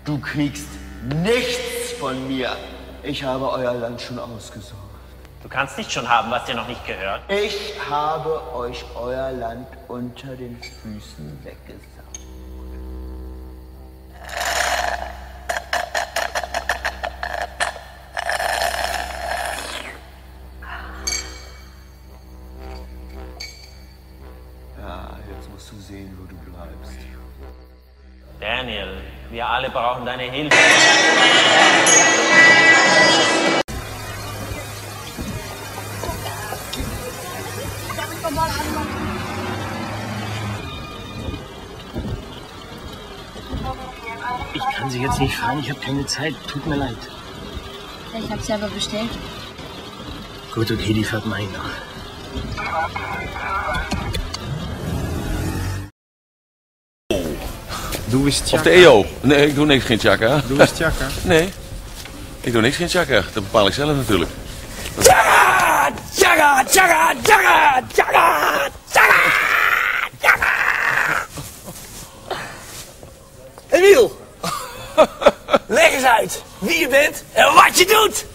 Du kriegst nichts von mir. Ich habe euer Land schon ausgesucht. Du kannst nicht schon haben, was dir noch nicht gehört. Ich habe euch euer Land unter den Füßen weggesaugt. Ja, jetzt musst du sehen, wo du bleibst. Daniel, wir alle brauchen deine Hilfe. Ich kann sie jetzt nicht fahren, ich habe keine Zeit. Tut mir leid. Ich habe selber bestellt. Gut, okay, die fährt mal noch. Doe eens Of tjaka. de EO. Nee, ik doe niks geen tjaka. Doe eens tjaka. Nee, ik doe niks geen tjaka. Dat bepaal ik zelf natuurlijk. Tjaga! Tjaga! Tjaga! Tjaga! Tjaga! Tjaga! Tjaga! Emiel! Leg eens uit wie je bent en wat je doet!